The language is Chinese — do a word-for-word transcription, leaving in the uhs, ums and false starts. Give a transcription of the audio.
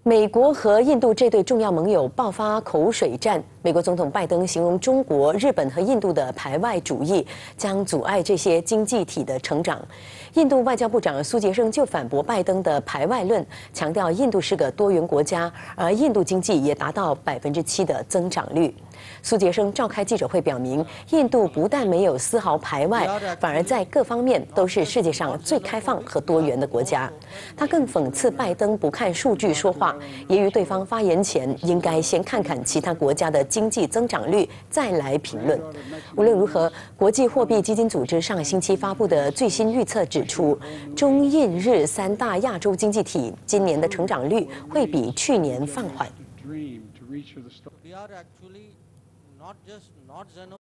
美国和印度这对重要盟友爆发口水战。美国总统拜登形容中国、日本和印度的排外主义将阻碍这些经济体的成长。印度外交部长苏杰生就反驳拜登的排外论，强调印度是个多元国家，而印度经济也达到百分之七的增长率。苏杰生召开记者会表明，印度不但没有丝毫排外，反而在各方面都是世界上最开放和多元的国家。他更讽刺拜登不看数据说话，揶揄对方发言前应该先看看其他国家的经济增长率，再来评论。无论如何，国际货币基金组织上个星期发布的最新预测指出，中印日三大亚洲经济体今年的成长率会比去年放缓。 We are actually not just not xenophobic.